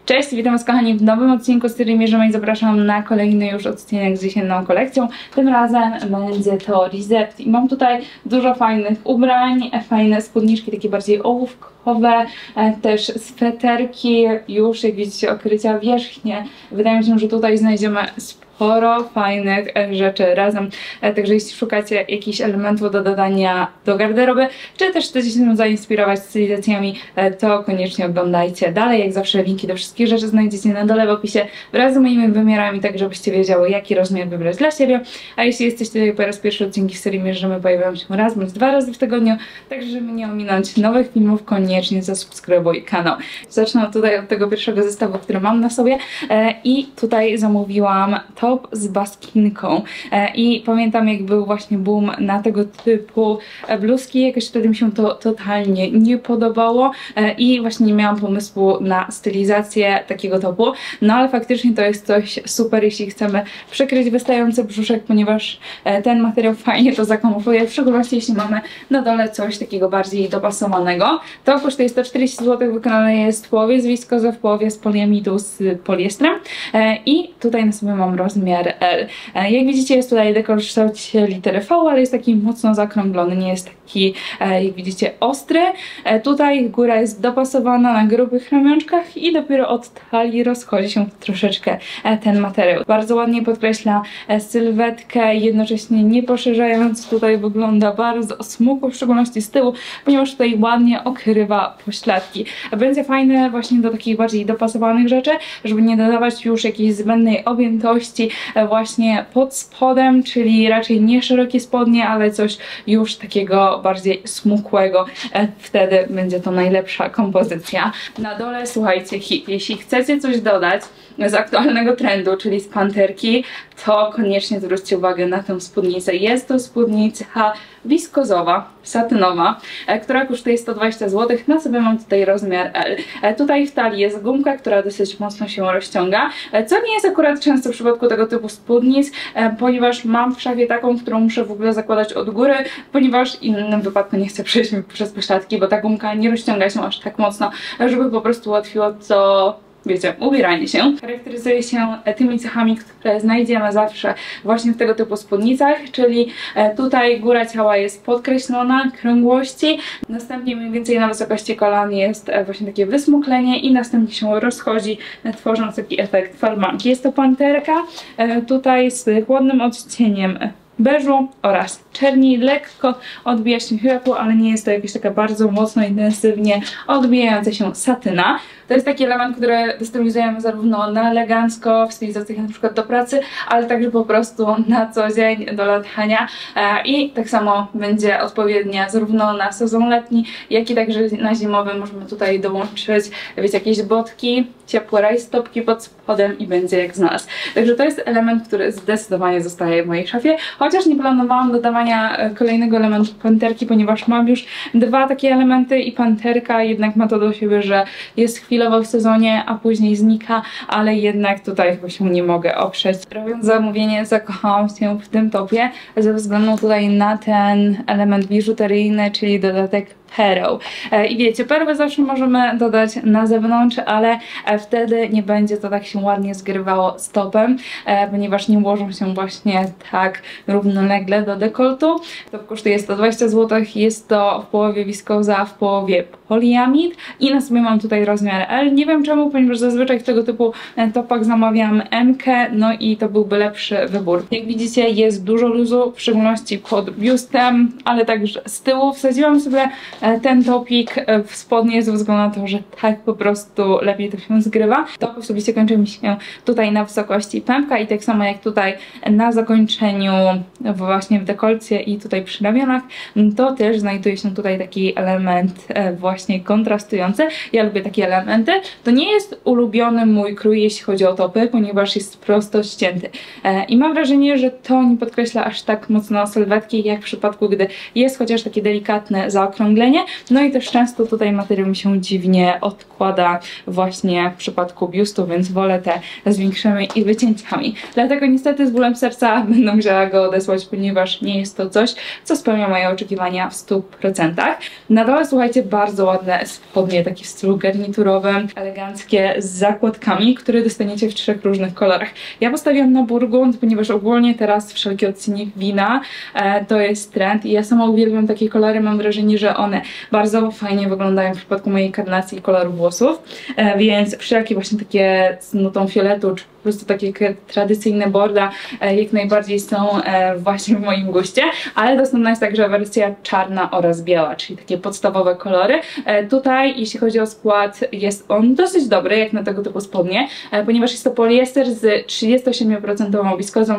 Cześć, witam was kochani w nowym odcinku, z którym mierzymy i zapraszam na kolejny już odcinek z jesienną kolekcją. Tym razem będzie to Reserved i mam tutaj dużo fajnych ubrań, fajne spódniczki, takie bardziej ołówkowe, też sweterki, już jak widzicie okrycia wierzchnie. Wydaje mi się, że tutaj znajdziemy sporo fajnych rzeczy razem, także jeśli szukacie jakichś elementów do dodania do garderoby, czy też chcecie się zainspirować stylizacjami, to koniecznie oglądajcie dalej. Jak zawsze linki do wszystkich rzeczy znajdziecie na dole w opisie wraz z moimi wymiarami, tak żebyście wiedziały, jaki rozmiar wybrać dla siebie. A jeśli jesteście tutaj po raz pierwszy, odcinki w serii mierzymy pojawiają się raz bądź dwa razy w tygodniu, także żeby nie ominąć nowych filmów, koniecznie zasubskrybuj kanał. Zacznę tutaj od tego pierwszego zestawu, który mam na sobie i tutaj zamówiłam top z baskinką i pamiętam, jak był właśnie boom na tego typu bluzki, jakoś wtedy mi się to totalnie nie podobało i właśnie nie miałam pomysłu na stylizację takiego topu, no ale faktycznie to jest coś super, jeśli chcemy przykryć wystający brzuszek, ponieważ ten materiał fajnie to zakamufluje, w szczególności jeśli mamy na dole coś takiego bardziej dopasowanego. To kosztuje 140 zł, wykonane jest w połowie z wiskozy, w połowie z poliamidu z poliestrem i tutaj na sobie mam rozmiar L. Jak widzicie, jest tutaj dekor w kształcie litery V, ale jest taki mocno zakrąglony, nie jest taki, jak widzicie, ostry. Tutaj góra jest dopasowana na grubych ramionczkach i dopiero od talii rozchodzi się troszeczkę ten materiał. Bardzo ładnie podkreśla sylwetkę, jednocześnie nie poszerzając. Tutaj wygląda bardzo smukło, w szczególności z tyłu, ponieważ tutaj ładnie okrywa pośladki. Będzie fajne właśnie do takich bardziej dopasowanych rzeczy, żeby nie dodawać już jakiejś zbędnej objętości właśnie pod spodem, czyli raczej nie szerokie spodnie, ale coś już takiego bardziej smukłego. Wtedy będzie to najlepsza kompozycja. Na dole, słuchajcie, hit. Jeśli chcecie coś dodać z aktualnego trendu, czyli z panterki, to koniecznie zwróćcie uwagę na tę spódnicę. Jest to spódnica wiskozowa, satynowa, która kosztuje 120 zł. Na sobie mam tutaj rozmiar L. Tutaj w talii jest gumka, która dosyć mocno się rozciąga, co nie jest akurat często w przypadku tego typu spódnic, ponieważ mam w szafie taką, którą muszę w ogóle zakładać od góry, ponieważ w innym wypadku nie chcę przejść mi przez pośladki, bo ta gumka nie rozciąga się aż tak mocno, żeby po prostu ułatwiło to, wiecie, ubieranie się. Charakteryzuje się tymi cechami, które znajdziemy zawsze właśnie w tego typu spódnicach, czyli tutaj góra ciała jest podkreślona, krągłości, następnie mniej więcej na wysokości kolan jest właśnie takie wysmuklenie i następnie się rozchodzi, tworząc taki efekt falbanki. Jest to panterka, tutaj z chłodnym odcieniem beżu oraz czerni, lekko odbija się światło, ale nie jest to jakaś taka bardzo mocno, intensywnie odbijająca się satyna. To jest taki element, który wystylizujemy zarówno na elegancko, w stylizacjach na przykład do pracy, ale także po prostu na co dzień, do latania i tak samo będzie odpowiednia zarówno na sezon letni, jak i także na zimowy. Możemy tutaj dołączyć, wiecie, jakieś botki, ciepłe rajstopki pod spodem i będzie jak znalazł. Także to jest element, który zdecydowanie zostaje w mojej szafie, chociaż nie planowałam dodawania kolejnego elementu panterki, ponieważ mam już dwa takie elementy i panterka jednak ma to do siebie, że jest chwilowo w sezonie, a później znika, ale jednak tutaj chyba się nie mogę oprzeć. Robiąc zamówienie, zakochałam się w tym topie ze względu tutaj na ten element biżuteryjny, czyli dodatek pereł. I wiecie, perły zawsze możemy dodać na zewnątrz, ale wtedy nie będzie to tak się ładnie zgrywało z topem, ponieważ nie ułożą się właśnie tak równolegle do dekoltu. To kosztuje 120 zł, jest to w połowie wiskoza, w połowie poliamid i na sobie mam tutaj rozmiar L. Nie wiem czemu, ponieważ zazwyczaj w tego typu topach zamawiam M-kę, no i to byłby lepszy wybór. Jak widzicie, jest dużo luzu, w szczególności pod biustem, ale także z tyłu. Wsadziłam sobie ten topik w spodnie ze względu na to, że tak po prostu lepiej to się zgrywa. Top osobiście kończy mi się tutaj na wysokości pępka i tak samo jak tutaj na zakończeniu właśnie w dekolcie i tutaj przy ramionach, to też znajduje się tutaj taki element właśnie kontrastujący. Ja lubię takie elementy. To nie jest ulubiony mój krój, jeśli chodzi o topy, ponieważ jest prosto ścięty. I mam wrażenie, że to nie podkreśla aż tak mocno sylwetki, jak w przypadku, gdy jest chociaż takie delikatne zaokrąglenie ścielenie. No i też często tutaj materiał mi się dziwnie odkłada właśnie w przypadku biustu, więc wolę te z większymi i wycięciami. Dlatego niestety z bólem serca będę musiała go odesłać, ponieważ nie jest to coś, co spełnia moje oczekiwania w 100%. Na dole, słuchajcie, bardzo ładne spodnie, takie w stylu garniturowym, eleganckie, z zakładkami, które dostaniecie w 3 różnych kolorach. Ja postawiłam na burgund, ponieważ ogólnie teraz wszelkie odcienie wina to jest trend i ja sama uwielbiam takie kolory. Mam wrażenie, że one bardzo fajnie wyglądają w przypadku mojej karnacji i koloru włosów, więc wszelkie właśnie takie z nutą fioletu, czy po prostu takie tradycyjne borda jak najbardziej są właśnie w moim guście, ale dostępna jest także wersja czarna oraz biała, czyli takie podstawowe kolory. Tutaj, jeśli chodzi o skład, jest on dosyć dobry, jak na tego typu spodnie, ponieważ jest to poliester z 37% wiskozą,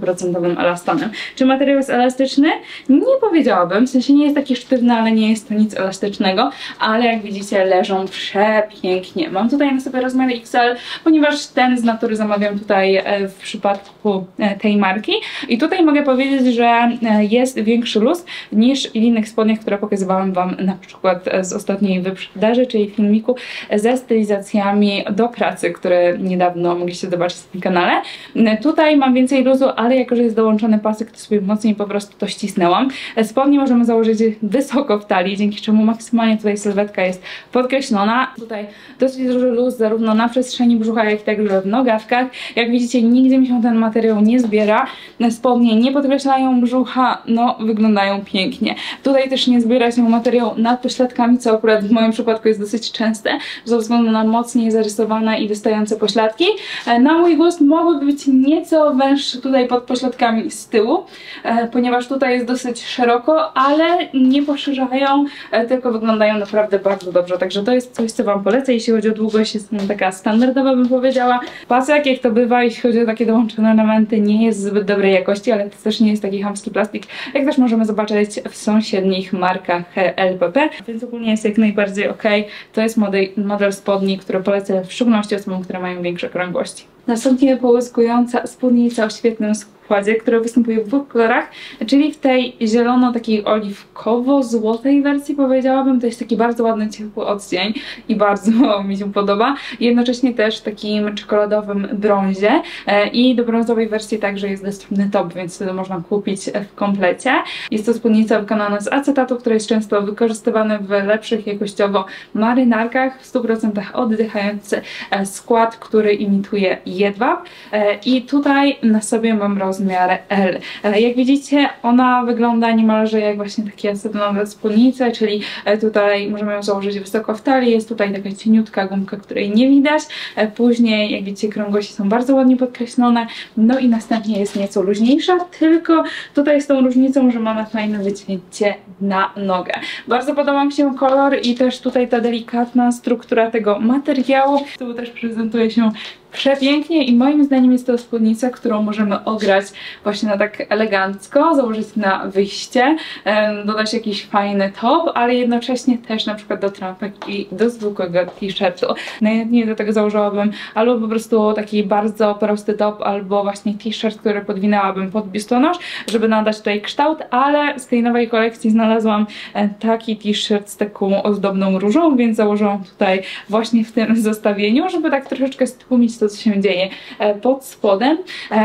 5% elastonem. Czy materiał jest elastyczny? Nie powiedziałabym, w sensie nie jest taki sztywny, ale nie jest to nic elastycznego, ale jak widzicie leżą przepięknie. Mam tutaj na sobie rozmiar XL, ponieważ ten z natury zamawiam tutaj w przypadku tej marki i tutaj mogę powiedzieć, że jest większy luz niż w innych spodniach, które pokazywałam Wam na przykład z ostatniej wyprzedaży, czyli filmiku ze stylizacjami do pracy, które niedawno mogliście zobaczyć na kanale. Tutaj mam więcej luzu, ale jako, że jest dołączony pasek, to sobie mocniej po prostu to ścisnęłam. Spodnie możemy założyć wysoko w talii, dzięki czemu maksymalnie tutaj sylwetka jest podkreślona. Tutaj dosyć duży luz zarówno na przestrzeni brzucha, jak i także w nogawkach. Jak widzicie, nigdzie mi się ten materiał nie zbiera. Spodnie nie podkreślają brzucha, no wyglądają pięknie. Tutaj też nie zbiera się materiał nad pośladkami, co akurat w moim przypadku jest dosyć częste, ze względu na mocniej zarysowane i wystające pośladki. Na mój gust mogłyby być nieco węższe tutaj pod pośladkami z tyłu, ponieważ tutaj jest dosyć szeroko, ale nie poszerzają, tylko wyglądają naprawdę bardzo dobrze. Także to jest coś, co Wam polecę. Jeśli chodzi o długość, jest taka standardowa, bym powiedziała. Pasek, jak to bywa, jeśli chodzi o takie dołączone elementy, nie jest zbyt dobrej jakości, ale to też nie jest taki chamski plastik, jak też możemy zobaczyć w sąsiednich markach LPP, więc ogólnie jest jak najbardziej ok. To jest model spodni, który polecę w szczególności osobom, które mają większe krągłości. Następnie połyskująca spódnica o świetnym składzie, która występuje w 2 kolorach, czyli w tej zielono takiej oliwkowo-złotej wersji, powiedziałabym. To jest taki bardzo ładny, ciepły odcień i bardzo mi się podoba. Jednocześnie też w takim czekoladowym brązie i do brązowej wersji także jest dostępny top, więc wtedy można kupić w komplecie. Jest to spódnica wykonana z acetatu, który jest często wykorzystywany w lepszych jakościowo marynarkach, w 100% oddychający skład, który imituje jedwab i tutaj na sobie mam rozmiar L. Jak widzicie, ona wygląda niemalże jak właśnie takie acetonowe spódnice, czyli tutaj możemy ją założyć wysoko w talii, jest tutaj taka cieniutka gumka, której nie widać. Później, jak widzicie, krągłości są bardzo ładnie podkreślone, no i następnie jest nieco luźniejsza, tylko tutaj z tą różnicą, że mamy fajne wycięcie na nogę. Bardzo podoba mi się kolor i też tutaj ta delikatna struktura tego materiału, to też prezentuje się przepięknie i moim zdaniem jest to spódnica, którą możemy ograć właśnie na tak elegancko, założyć na wyjście, dodać jakiś fajny top, ale jednocześnie też na przykład do trampek i do zwykłego t-shirtu. Najchętniej do tego założyłabym albo po prostu taki bardzo prosty top, albo właśnie t-shirt, który podwinęłabym pod biustonosz, żeby nadać tutaj kształt, ale z tej nowej kolekcji znalazłam taki t-shirt z taką ozdobną różą, więc założyłam tutaj właśnie w tym zestawieniu, żeby tak troszeczkę stłumić to, co się dzieje pod spodem.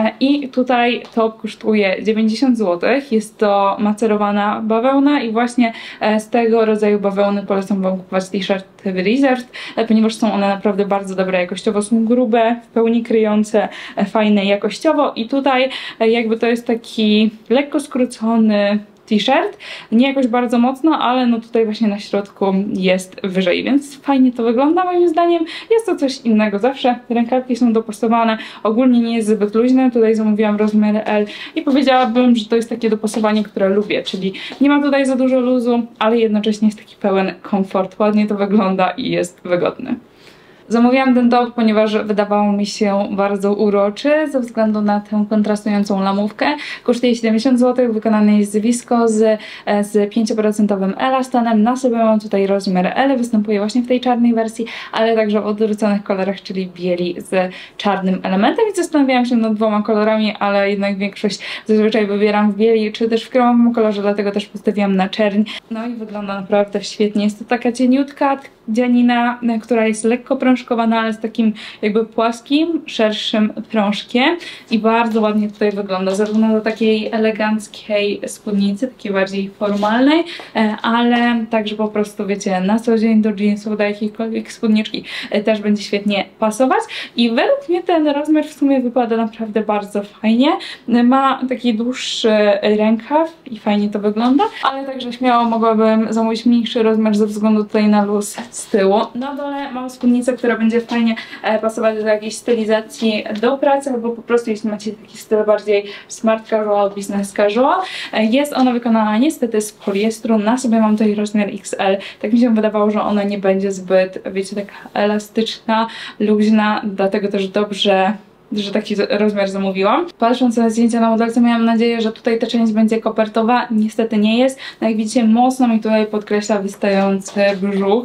I tutaj top kosztuje 90 zł. Jest to macerowana bawełna i właśnie z tego rodzaju bawełny polecam Wam kupować t-shirty w Reserved, ponieważ są one naprawdę bardzo dobre jakościowo, są grube, w pełni kryjące, fajne jakościowo i tutaj jakby to jest taki lekko skrócony t-shirt, nie jakoś bardzo mocno, ale no tutaj właśnie na środku jest wyżej, więc fajnie to wygląda moim zdaniem. Jest to coś innego zawsze, rękawki są dopasowane, ogólnie nie jest zbyt luźne, tutaj zamówiłam rozmiar L i powiedziałabym, że to jest takie dopasowanie, które lubię, czyli nie ma tutaj za dużo luzu, ale jednocześnie jest taki pełen komfort, ładnie to wygląda i jest wygodny. Zamówiłam ten top, ponieważ wydawało mi się bardzo uroczy ze względu na tę kontrastującą lamówkę. Kosztuje 70 zł, wykonany jest z wiskozy z 5% elastanem. Na sobie mam tutaj rozmiar L, występuje właśnie w tej czarnej wersji, ale także w odwróconych kolorach, czyli bieli z czarnym elementem i zastanawiałam się nad dwoma kolorami, ale jednak większość zazwyczaj wybieram w bieli, czy też w kremowym kolorze, dlatego też postawiłam na czerń. No i wygląda naprawdę świetnie. Jest to taka cieniutka tkanina, która jest lekko prążkowana, ale z takim jakby płaskim, szerszym prążkiem i bardzo ładnie tutaj wygląda, zarówno do takiej eleganckiej spódnicy, takiej bardziej formalnej, ale także po prostu, wiecie, na co dzień do jeansów, do jakiejkolwiek spódniczki też będzie świetnie pasować i według mnie ten rozmiar w sumie wypada naprawdę bardzo fajnie. Ma taki dłuższy rękaw i fajnie to wygląda, ale także śmiało mogłabym zamówić mniejszy rozmiar ze względu tutaj na luz z tyłu. Na dole mam spódnicę, która będzie fajnie pasować do jakiejś stylizacji do pracy, albo po prostu jeśli macie taki styl bardziej smart casual, business casual. Jest ona wykonana niestety z poliestru. Na sobie mam tutaj rozmiar XL. Tak mi się wydawało, że ona nie będzie zbyt, wiecie, taka elastyczna, luźna, dlatego też dobrze, że taki rozmiar zamówiłam. Patrząc na zdjęcia na modelce, miałam nadzieję, że tutaj ta część będzie kopertowa. Niestety nie jest. No jak widzicie, mocno mi tutaj podkreśla wystający brzuch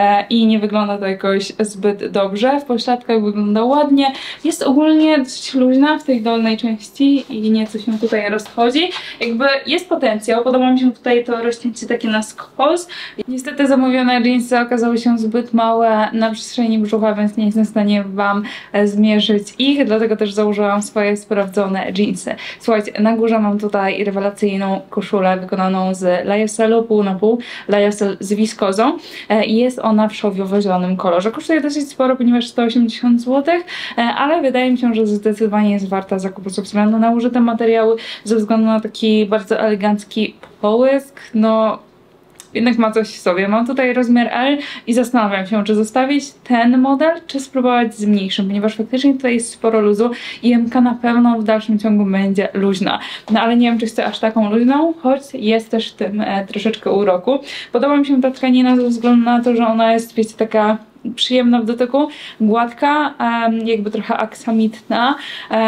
i nie wygląda to jakoś zbyt dobrze. W pośladkach wygląda ładnie. Jest ogólnie dość luźna w tej dolnej części i nieco się tutaj rozchodzi. Jakby jest potencjał. Podoba mi się tutaj to rozcięcie takie na skos. Niestety zamówione jeansy okazały się zbyt małe na przestrzeni brzucha, więc nie jestem w stanie Wam zmierzyć ich. Dlatego też założyłam swoje sprawdzone jeansy. Słuchajcie, na górze mam tutaj rewelacyjną koszulę wykonaną z lyocelu, pół na pół, lyocel z wiskozą. Jest ona w szowiowo-zielonym kolorze. Kosztuje dosyć sporo, ponieważ 180 zł, ale wydaje mi się, że zdecydowanie jest warta zakupu ze względu na użyte materiały, ze względu na taki bardzo elegancki połysk. No, jednak ma coś w sobie. Mam tutaj rozmiar L i zastanawiam się, czy zostawić ten model, czy spróbować z mniejszym, ponieważ faktycznie tutaj jest sporo luzu i MK na pewno w dalszym ciągu będzie luźna. No ale nie wiem, czy chcę aż taką luźną, choć jest też w tym troszeczkę uroku. Podoba mi się ta tkanina ze względu na to, że ona jest, wiecie, taka przyjemna w dotyku, gładka, jakby trochę aksamitna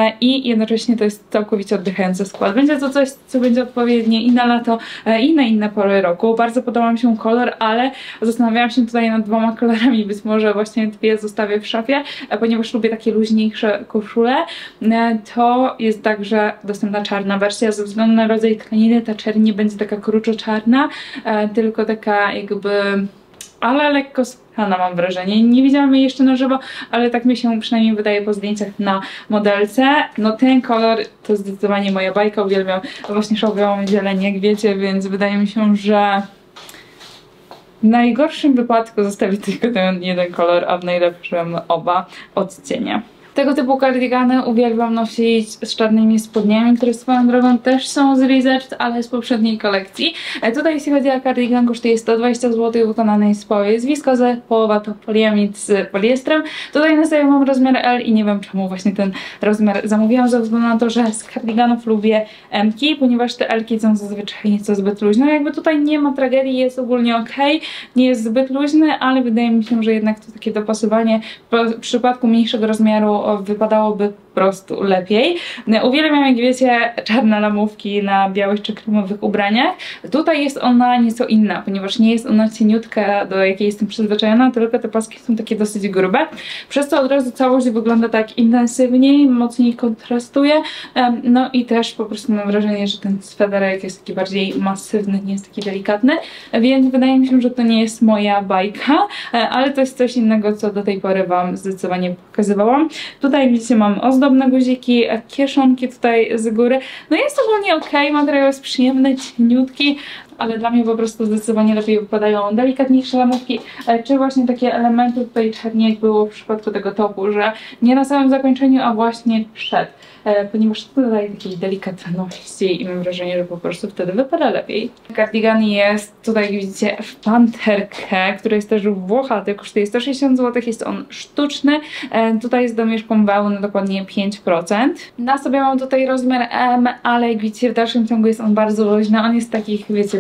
i jednocześnie to jest całkowicie oddychający skład. Będzie to coś, co będzie odpowiednie i na lato, i na inne pory roku. Bardzo podoba mi się kolor, ale zastanawiałam się tutaj nad dwoma kolorami. Być może właśnie dwie zostawię w szafie, ponieważ lubię takie luźniejsze koszule. To jest także dostępna czarna wersja. Ze względu na rodzaj tkaniny ta czerń nie będzie taka kruczo-czarna, tylko taka jakby, ale lekko spłukana, mam wrażenie. Nie widziałam jej jeszcze na żywo, ale tak mi się przynajmniej wydaje po zdjęciach na modelce. No ten kolor to zdecydowanie moja bajka, uwielbiam właśnie szałwiałą zieleń, jak wiecie, więc wydaje mi się, że w najgorszym wypadku zostawię tylko ten jeden kolor, a w najlepszym oba odcienie. Tego typu kardigany uwielbiam nosić z czarnymi spodniami, które swoją drogą też są z Reserved, ale z poprzedniej kolekcji. Tutaj jeśli chodzi o kardigan, kosztuje 120 zł, wykonany jest z połowy z wiskozy, połowa to poliamid z poliestrem. Tutaj na sobie mam rozmiar L i nie wiem czemu właśnie ten rozmiar zamówiłam, ze względu na to, że z kardiganów lubię M-ki, ponieważ te L-ki są zazwyczaj nieco zbyt luźne. Jakby tutaj nie ma tragedii, jest ogólnie ok, nie jest zbyt luźny, ale wydaje mi się, że jednak to takie dopasowanie w przypadku mniejszego rozmiaru wypadałoby po prostu lepiej. Uwielbiam, jak wiecie, czarne lamówki na białych czy kremowych ubraniach. Tutaj jest ona nieco inna, ponieważ nie jest ona cieniutka, do jakiej jestem przyzwyczajona, tylko te paski są takie dosyć grube. Przez to od razu całość wygląda tak intensywniej, mocniej kontrastuje. No i też po prostu mam wrażenie, że ten sweterek jest taki bardziej masywny, nie jest taki delikatny, więc wydaje mi się, że to nie jest moja bajka, ale to jest coś innego, co do tej pory Wam zdecydowanie pokazywałam. Tutaj widzicie, mam ozdobne guziki, kieszonki tutaj z góry. No jest ogólnie ok, materiał jest przyjemny, cieniutki, ale dla mnie po prostu zdecydowanie lepiej wypadają delikatniejsze lamówki, czy właśnie takie elementy tutaj czarnie, jak było w przypadku tego topu, że nie na samym zakończeniu, a właśnie przed, ponieważ to dodaje takiej delikatności i mam wrażenie, że po prostu wtedy wypada lepiej. Kardigan jest tutaj, jak widzicie, w panterkę, który jest też włochaty, kosztuje 160 zł, jest on sztuczny, tutaj jest domieszką wełny, dokładnie 5%. Na sobie mam tutaj rozmiar M, ale jak widzicie, w dalszym ciągu jest on bardzo luźny, on jest takich, wiecie,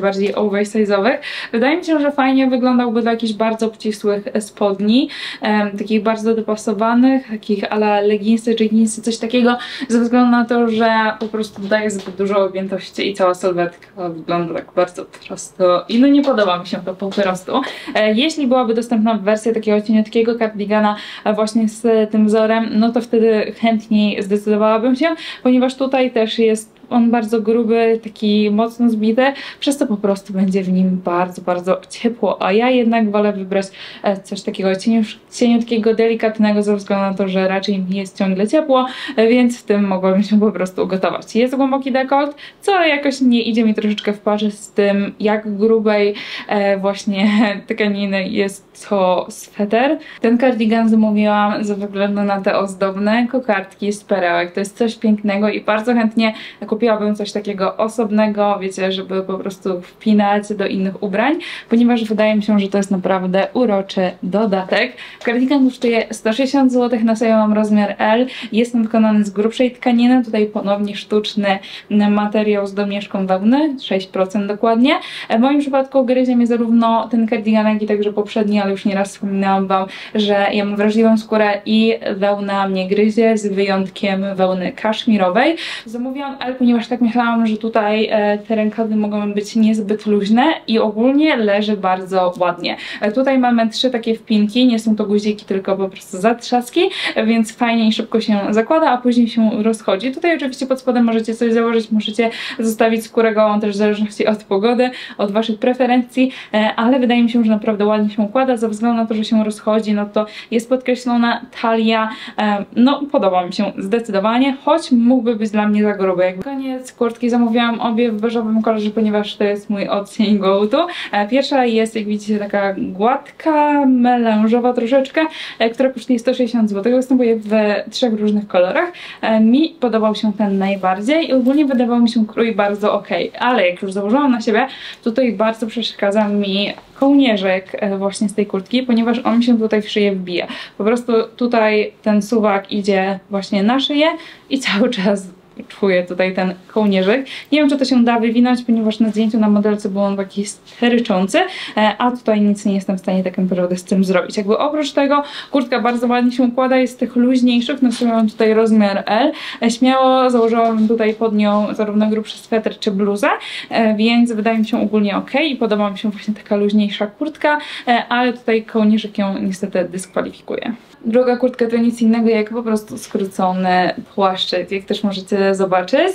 bardziej oversize'owych. Wydaje mi się, że fajnie wyglądałby do jakichś bardzo obcisłych spodni, takich bardzo dopasowanych, takich ala leginsy czy jeansy, coś takiego, ze względu na to, że po prostu daje zbyt dużo objętości i cała sylwetka wygląda tak bardzo prosto i no nie podoba mi się to po prostu. Jeśli byłaby dostępna wersja takiego cieniutkiego kardigana właśnie z tym wzorem, no to wtedy chętniej zdecydowałabym się, ponieważ tutaj też jest on bardzo gruby, taki mocno zbity, przez to po prostu będzie w nim bardzo, bardzo ciepło, a ja jednak wolę wybrać coś takiego cieniutkiego, delikatnego, ze względu na to, że raczej mi jest ciągle ciepło, więc w tym mogłabym się po prostu ugotować. Jest głęboki dekolt, co jakoś nie idzie mi troszeczkę w parze z tym, jak grubej właśnie tkaniny jest to sweter. Ten kardigan zamówiłam ze względu na te ozdobne kokardki z perełek. To jest coś pięknego i bardzo chętnie kupiłabym coś takiego osobnego, wiecie, żeby po prostu wpinać do innych ubrań, ponieważ wydaje mi się, że to jest naprawdę uroczy dodatek. Kardigan kosztuje 160 zł, na sobie mam rozmiar L, jest on wykonany z grubszej tkaniny, tutaj ponownie sztuczny materiał z domieszką wełny, 6% dokładnie. W moim przypadku gryzie mnie zarówno ten kardigan, jak i także poprzedni, ale już nieraz wspominałam wam, że ja mam wrażliwą skórę i wełna mnie gryzie, z wyjątkiem wełny kaszmirowej. Zamówiłam L, ponieważ tak myślałam, że tutaj te rękawy mogą być niezbyt luźne i ogólnie leży bardzo ładnie. Tutaj mamy 3 takie wpinki, nie są to guziki, tylko po prostu zatrzaski, więc fajnie i szybko się zakłada, a później się rozchodzi. Tutaj oczywiście pod spodem możecie coś założyć, możecie zostawić skórę gołą, też w zależności od pogody, od waszych preferencji, ale wydaje mi się, że naprawdę ładnie się układa, ze względu na to, że się rozchodzi, no to jest podkreślona talia, no podoba mi się zdecydowanie, choć mógłby być dla mnie za gruby. Koniec kurtki zamówiłam obie w beżowym kolorze, ponieważ to jest mój odcień go to. Pierwsza jest, jak widzicie, taka gładka, melanżowa troszeczkę, która kosztuje 160 zł. Występuje w 3 różnych kolorach. Mi podobał się ten najbardziej i ogólnie wydawał mi się krój bardzo ok, ale jak już założyłam na siebie, tutaj bardzo przeszkadza mi kołnierzyk właśnie z tej kurtki, ponieważ on mi się tutaj w szyję wbija. Po prostu tutaj ten suwak idzie właśnie na szyję i cały czas czuję tutaj ten kołnierzyk. Nie wiem, czy to się da wywinąć, ponieważ na zdjęciu na modelce był on taki styryczący, a tutaj nic nie jestem w stanie tak naprawdę z tym zrobić. Jakby oprócz tego kurtka bardzo ładnie się układa, jest z tych luźniejszych, no sobie mam tutaj rozmiar L. Śmiało założyłam tutaj pod nią zarówno grubszy sweter czy bluzę, więc wydaje mi się ogólnie ok i podoba mi się właśnie taka luźniejsza kurtka, ale tutaj kołnierzyk ją niestety dyskwalifikuje. Druga kurtka to nic innego jak po prostu skrócony płaszczyk, jak też możecie zobaczyć.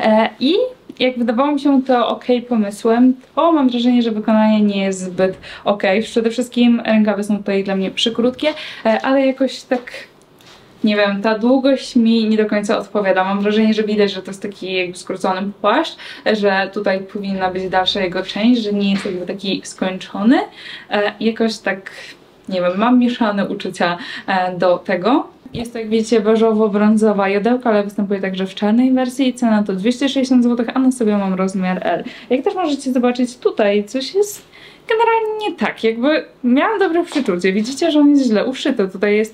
I jak wydawało mi się to ok pomysłem, to mam wrażenie, że wykonanie nie jest zbyt ok. Przede wszystkim rękawy są tutaj dla mnie przykrótkie, ale jakoś tak, nie wiem, ta długość mi nie do końca odpowiada. Mam wrażenie, że widać, że to jest taki jakby skrócony płaszcz, że tutaj powinna być dalsza jego część, że nie jest jakby taki skończony. Jakoś tak, nie wiem, mam mieszane uczucia do tego. Jest to, jak widzicie, beżowo-brązowa jodełka, ale występuje także w czarnej wersji. Cena to 260 zł, a na sobie mam rozmiar L. Jak też możecie zobaczyć, tutaj coś jest generalnie nie tak. Jakby miałam dobre przeczucie. Widzicie, że on jest źle uszyty. Tutaj jest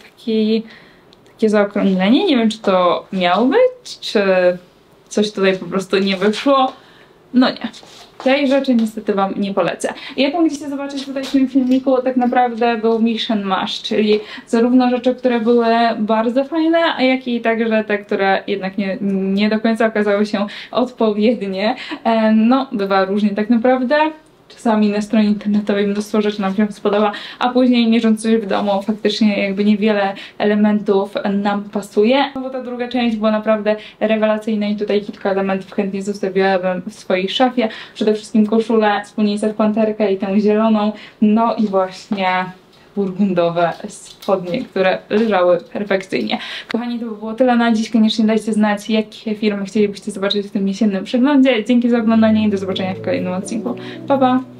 takie zaokrąglenie. Nie wiem, czy to miało być, czy coś tutaj po prostu nie wyszło. No nie. Tej rzeczy niestety wam nie polecę. Jak mogliście zobaczyć tutaj w tym filmiku, tak naprawdę był mix and match, czyli zarówno rzeczy, które były bardzo fajne, a jak i także te, które jednak nie do końca okazały się odpowiednie. No, bywa różnie tak naprawdę. Czasami na stronie internetowej mnóstwo rzeczy nam się spodoba, a później mierząc coś w domu faktycznie jakby niewiele elementów nam pasuje. No bo ta druga część była naprawdę rewelacyjna i tutaj kilka elementów chętnie zostawiłabym w swojej szafie. Przede wszystkim koszulę, spódnicę w panterkę i tę zieloną, no i właśnie burgundowe spodnie, które leżały perfekcyjnie. Kochani, to by było tyle na dziś. Koniecznie dajcie znać, jakie firmy chcielibyście zobaczyć w tym jesiennym przeglądzie. Dzięki za oglądanie i do zobaczenia w kolejnym odcinku. Pa, pa!